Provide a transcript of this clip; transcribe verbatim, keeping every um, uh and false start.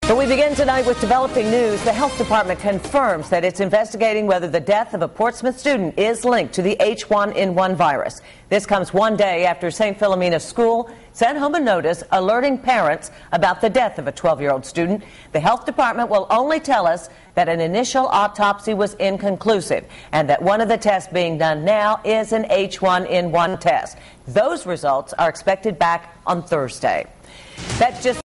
But we begin tonight with developing news. The health department confirms that it's investigating whether the death of a Portsmouth student is linked to the H one N one virus. This comes one day after Saint Philomena's School sent home a notice alerting parents about the death of a twelve-year-old student. The health department will only tell us that an initial autopsy was inconclusive and that one of the tests being done now is an H one N one test. Those results are expected back on Thursday. That's just